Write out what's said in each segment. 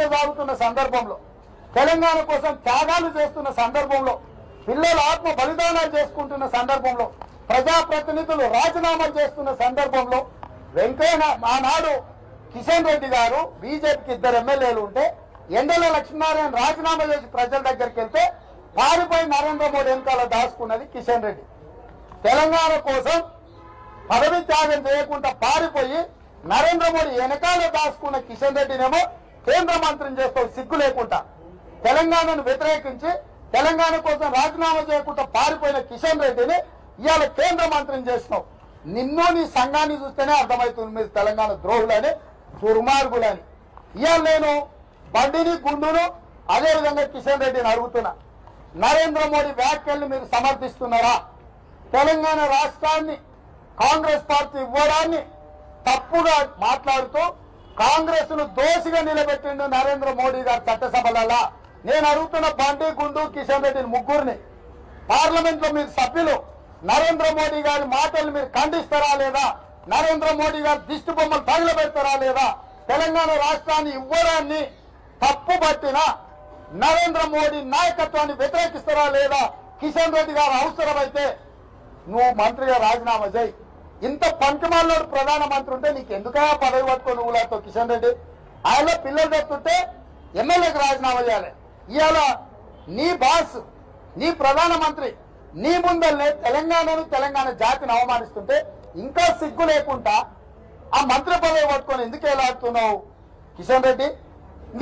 దీక్ష సాగుతున్న సందర్భంలో, తెలంగాణ కోసం త్యాగాలు చేస్తున్న సందర్భంలో, పిల్లలు ఆత్మ బలిదానాలు చేసుకుంటున్న సందర్భంలో, ప్రజాప్రతినిధులు రాజీనామాలు చేస్తున్న సందర్భంలో వెంకయ్య ఆనాడు కిషన్ రెడ్డి గారు బీజేపీకి 2 ఎమ్మెల్యేలు ఉంటే ఎండల లక్ష్మీనారాయణ రాజీనామా చేసి ప్రజల దగ్గరికి వెళ్తే పారిపోయి నరేంద్ర మోడీ వెనకాల దాచుకున్నది కిషన్ రెడ్డి. తెలంగాణ కోసం పదవి త్యాగం చేయకుండా పారిపోయి నరేంద్ర మోడీ వెనకాల దాచుకున్న కిషన్ రెడ్డినేమో కేంద్ర మంత్రిని చేస్తావు సిగ్గు లేకుండా. తెలంగాణను వ్యతిరేకించి తెలంగాణ కోసం రాజీనామా చేయకుండా పారిపోయిన కిషన్ రెడ్డిని ఇవాళ కేంద్ర మంత్రిని చేసినావు. నిన్ను నీ సంఘాన్ని చూస్తేనే అర్థమవుతుంది మీరు తెలంగాణ ద్రోహులని, దుర్మార్గులని. ఇవాళ నేను బండిని గుండును అదేవిధంగా కిషన్ రెడ్డిని అడుగుతున్నా, నరేంద్ర మోడీ వ్యాఖ్యల్ని మీరు సమర్థిస్తున్నారా? తెలంగాణ రాష్ట్రాన్ని కాంగ్రెస్ పార్టీ ఇవ్వడాన్ని తప్పుగా మాట్లాడుతూ కాంగ్రెస్ ను దోషిగా నిలబెట్టిండు నరేంద్ర మోడీ గారు చట్టసభలలో. నేను అడుగుతున్న బండి గుండు కిషన్ రెడ్డిని ముగ్గురిని పార్లమెంట్ లో మీరు సభ్యులు నరేంద్ర మోడీ గారి మాటలు మీరు ఖండిస్తారా లేదా? నరేంద్ర మోడీ గారి దిష్టి బొమ్మలు తగలబెడతారా లేదా? తెలంగాణ రాష్ట్రాన్ని ఇవ్వడాన్ని తప్పు పట్టిన నరేంద్ర మోడీ నాయకత్వాన్ని వ్యతిరేకిస్తారా లేదా? కిషన్ రెడ్డి గారు అవసరమైతే నువ్వు మంత్రిగా రాజీనామా చేయి. ఇంత పంచమాలలో ప్రధానమంత్రి ఉంటే నీకు ఎందుకయా పదవి పట్టుకో నువ్వులతో కిషన్ రెడ్డి? ఆయన పిల్లలు చెప్తుంటే ఎమ్మెల్యేకి రాజీనామా చేయాలి. ఇవాళ నీ బాస్, నీ ప్రధానమంత్రి నీ ముందల్నే తెలంగాణను తెలంగాణ జాతిని అవమానిస్తుంటే ఇంకా సిగ్గు లేకుండా ఆ మంత్రి పదవి పట్టుకొని ఎందుకు ఎలాడుతున్నావు కిషన్ రెడ్డి?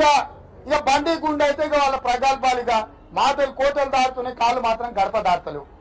ఇక బండి గుండె అయితే ఇక వాళ్ళ ప్రగల్భాలుగా మాటలు కోటలు దాటుతున్నాయి, కాళ్ళు మాత్రం గడప దాటలేవు.